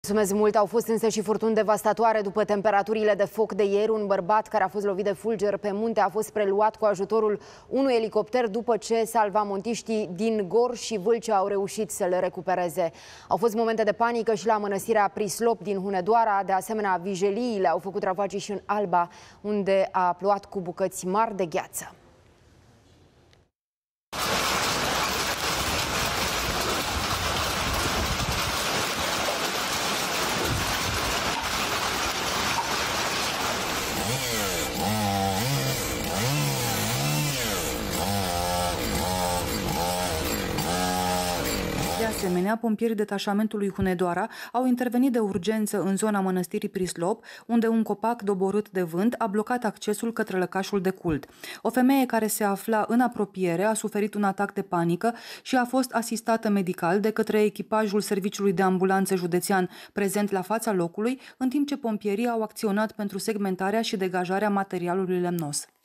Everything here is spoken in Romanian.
Mulțumesc mult. Au fost însă și furtuni devastatoare după temperaturile de foc de ieri. Un bărbat care a fost lovit de fulger pe munte a fost preluat cu ajutorul unui elicopter după ce salvamontiștii din Gorj și Vâlcea au reușit să le recupereze. Au fost momente de panică și la mănăstirea Prislop din Hunedoara. De asemenea, vijeliile au făcut ravagii și în Alba, unde a plouat cu bucăți mari de gheață. De asemenea, pompierii detașamentului Hunedoara au intervenit de urgență în zona mănăstirii Prislop, unde un copac doborât de vânt a blocat accesul către lăcașul de cult. O femeie care se afla în apropiere a suferit un atac de panică și a fost asistată medical de către echipajul Serviciului de Ambulanță Județean prezent la fața locului, în timp ce pompierii au acționat pentru segmentarea și degajarea materialului lemnos.